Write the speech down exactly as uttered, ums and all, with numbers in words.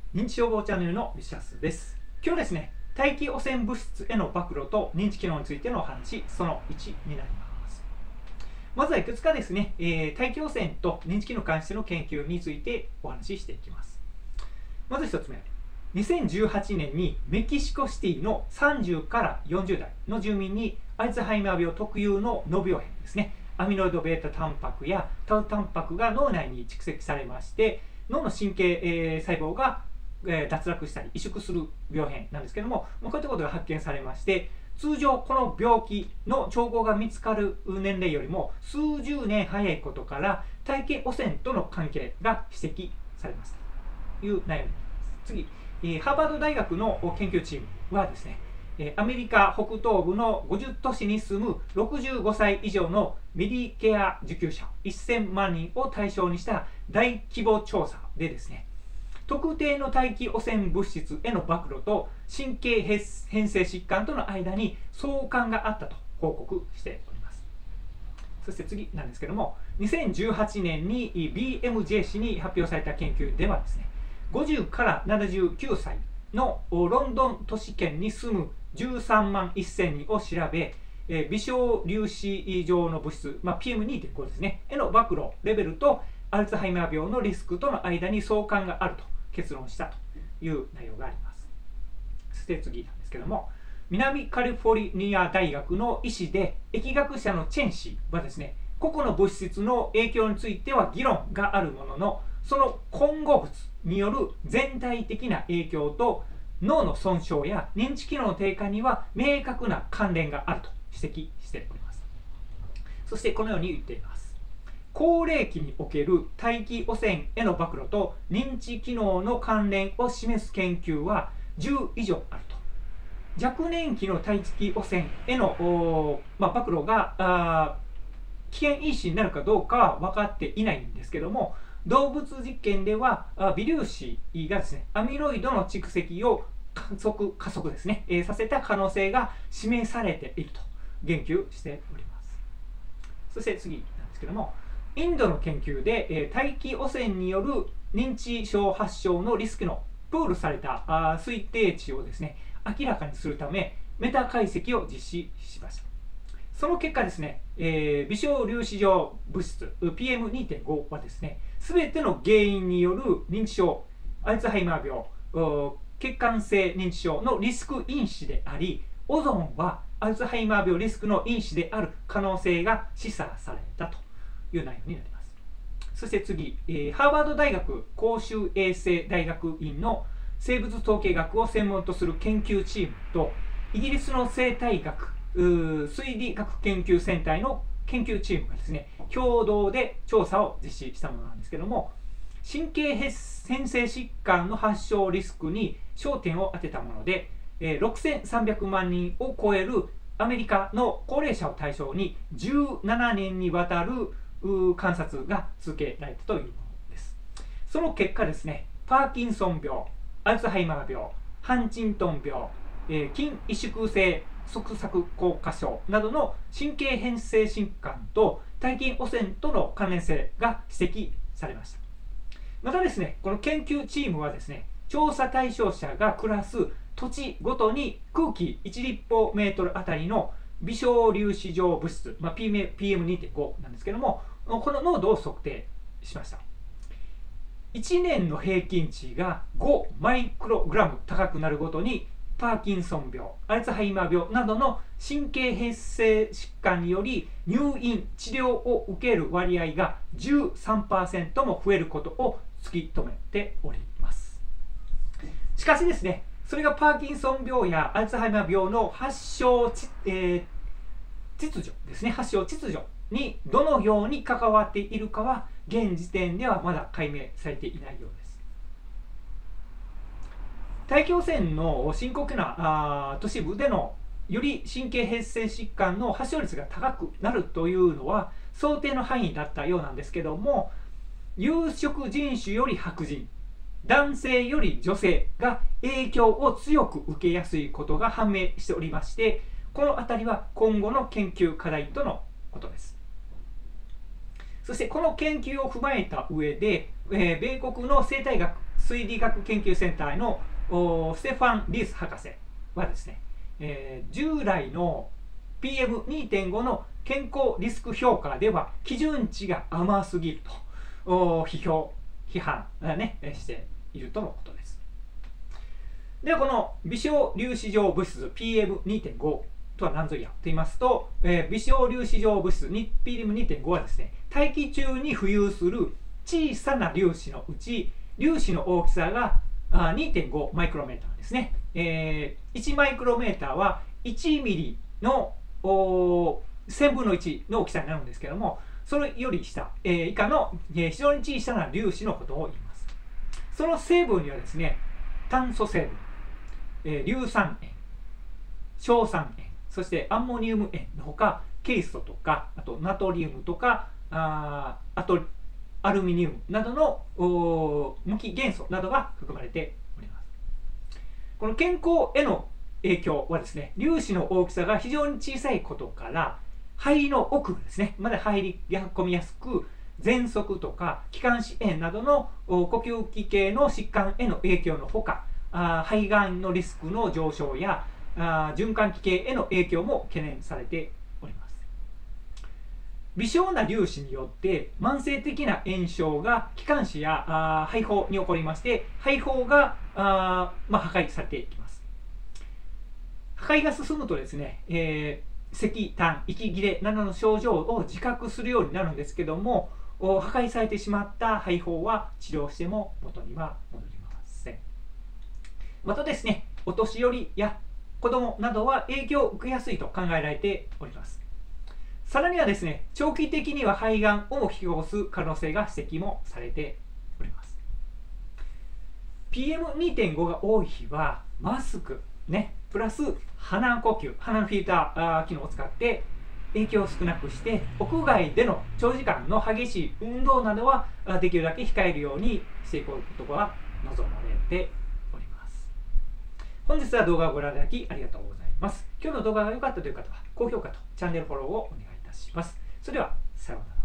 認知症予防チャンネルのリシャスです。今日ですね、大気汚染物質への暴露と認知機能についてのお話、そのいちになります。まずはいくつかですね、えー、大気汚染と認知機能に関しての研究についてお話ししていきます。まずひとつめ、にせんじゅうはちねんにメキシコシティのさんじゅうからよんじゅう代の住民にアルツハイマー病特有の脳病変ですね、アミロイド β タンパクやタウタンパクが脳内に蓄積されまして、脳の神経、えー、細胞がえー、脱落したり萎縮する病変なんですけども、こういったことが発見されまして、通常この病気の兆候が見つかる年齢よりも数十年早いことから大気汚染との関係が指摘されますという内容になります。次、えー、ハーバード大学の研究チームはですね、アメリカ北東部のごじゅっ都市に住むろくじゅうごさい以上のメディケア受給者せんまんにんを対象にした大規模調査でですね、特定の大気汚染物質への暴露と神経変性疾患との間に相関があったと報告しております。そして次なんですけども、にせんじゅうはちねんに ビーエムジェー 誌に発表された研究ではですね、ごじゅうからななじゅうきゅうさいのロンドン都市圏に住むじゅうさんまんせんにんを調べ、微小粒子状の物質、まあ、ピーエムにてんご ですね、への暴露レベルとアルツハイマー病のリスクとの間に相関があると結論したという内容があります。そして次なんですけども、南カリフォルニア大学の医師で疫学者のチェン氏はですね、個々の物質の影響については議論があるものの、その混合物による全体的な影響と脳の損傷や認知機能の低下には明確な関連があると指摘しております。そしてこのように言っています。高齢期における大気汚染への暴露と認知機能の関連を示す研究はじゅう以上あると。若年期の大気汚染への、まあ、暴露が危険因子になるかどうかは分かっていないんですけども、動物実験では微粒子がですね、アミロイドの蓄積を加速加速ですね、えー、させた可能性が示されていると言及しております。そして次なんですけども、インドの研究で、えー、大気汚染による認知症発症のリスクのプールされたあ推定値をですね、明らかにするためメタ解析を実施しました。その結果ですね、えー、微小粒子状物質 ピーエムにてんご はですね、すべての原因による認知症、アルツハイマー病、血管性認知症のリスク因子であり、オゾンはアルツハイマー病リスクの因子である可能性が示唆されたという内容になります。そして次、えー、ハーバード大学公衆衛生大学院の生物統計学を専門とする研究チームとイギリスの生態学推理学研究センターの研究チームがですね、共同で調査を実施したものなんですけども、神経変性疾患の発症リスクに焦点を当てたもので、ろくせんさんびゃくまんにんを超えるアメリカの高齢者を対象にじゅうななねんにわたる観察が続けられたというものです。その結果ですね、パーキンソン病、アルツハイマー病、ハンチントン病、えー、筋萎縮性側索硬化症などの神経変性疾患と大気汚染との関連性が指摘されました。またですね、この研究チームはですね、調査対象者が暮らす土地ごとに空気いち立方メートルあたりの微小粒子状物質、まあ、ピーエムにてんご なんですけども、この濃度を測定しました。いちねんの平均値がごマイクログラム高くなるごとに、パーキンソン病、アルツハイマー病などの神経変性疾患により入院治療を受ける割合が じゅうさんパーセント も増えることを突き止めております。しかしですね、それがパーキンソン病やアルツハイマー病の発症、えー、秩序ですね、発症秩序にどのように関わっているかは現時点ではまだ解明されていないようです。大気汚染の深刻な都市部でのより神経変性疾患の発症率が高くなるというのは想定の範囲だったようなんですけども、有色人種より白人、男性より女性が影響を強く受けやすいことが判明しておりまして、このあたりは今後の研究課題とのことです。そしてこの研究を踏まえた上で、えー、米国の生態学推理学研究センターのステファン・リース博士はですね、えー、従来の ピーエムにてんご の健康リスク評価では基準値が甘すぎると批評批判、ね、しているとのことです。ではこの微小粒子状物質 ピーエムにてんご とは何ぞやと言いますと、えー、微小粒子状物質 ピーエムにてんご はですね、大気中に浮遊する小さな粒子のうち粒子の大きさが にてんご マイクロメーターですね、えー、いちマイクロメーターはいちミリのせんぶんのいちの大きさになるんですけども、それより下、えー、以下の、えー、非常に小さな粒子のことを言います。その成分にはですね、炭素成分、えー、硫酸塩、硝酸塩、そしてアンモニウム塩のほか、ケイ素とか、あとナトリウムとか、あ, あとアルミニウムなどの無機元素などが含まれております。この健康への影響はですね、粒子の大きさが非常に小さいことから、肺の奥ですね、まで入り込みやすく、喘息とか気管支炎などの呼吸器系の疾患への影響のほか、あ肺がんのリスクの上昇やあ循環器系への影響も懸念されております。微小な粒子によって慢性的な炎症が気管支やあ肺胞に起こりまして、肺胞があ、まあ、破壊されていきます。破壊が進むとですね、えー咳、痰、息切れなどの症状を自覚するようになるんですけども、破壊されてしまった肺胞は治療しても元には戻りません。またですね、お年寄りや子供などは影響を受けやすいと考えられております。さらにはですね、長期的には肺がんを引き起こす可能性が指摘もされております。ピーエムにてんご が多い日はマスクね、プラス鼻呼吸、鼻のフィルター機能を使って影響を少なくして、屋外での長時間の激しい運動などはできるだけ控えるようにしていくことが望まれております。本日は動画をご覧いただきありがとうございます。今日の動画が良かったという方は高評価とチャンネルフォローをお願いいたします。それではさようなら。